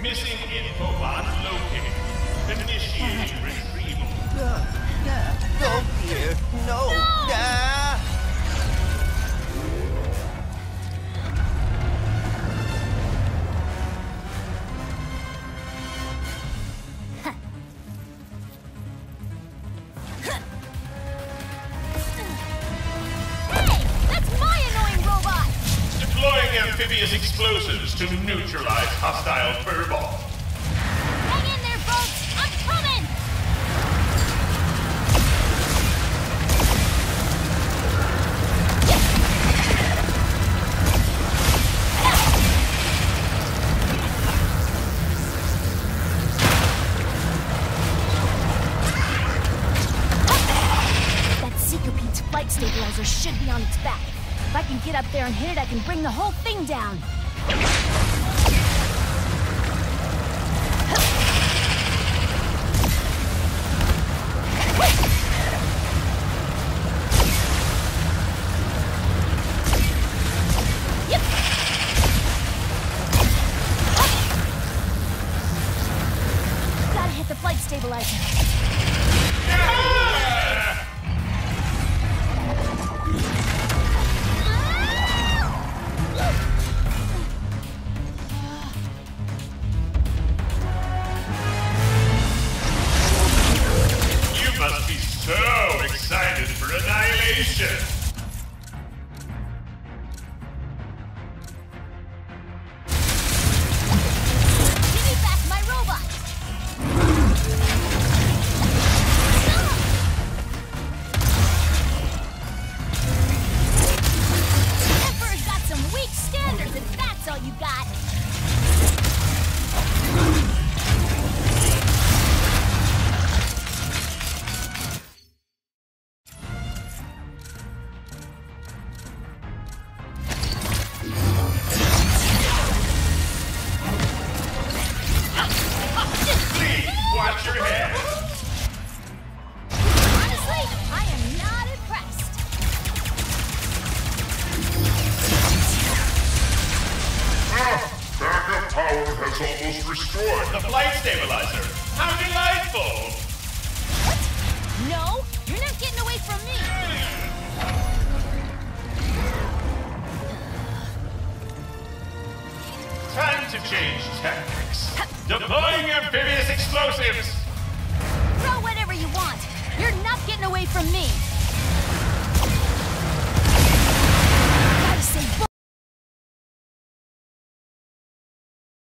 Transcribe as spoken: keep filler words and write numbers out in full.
Missing infobot located. Initiating retrieval. Uh, uh, oh dear, no! No! Ah! Hey! That's my annoying robot! Deploying amphibious explosives to neutralize hostile furball. Hang in there, folks! I'm coming! That Seekerpete's flight stabilizer should be on its back. If I can get up there and hit it, I can bring the whole thing down. Yep. Gotta hit the flight stabilizer. You must be so excited for annihilation. Give me back my robot! Emperor's got some weak standards, if that's all you got. Please watch your head. Honestly, I am not impressed. Ah, backup power has almost restored the flight stabilizer. How delightful! What? No, you're not getting away from me. Time to change tactics. Deploying amphibious explosives. Throw whatever you want. You're not getting away from me.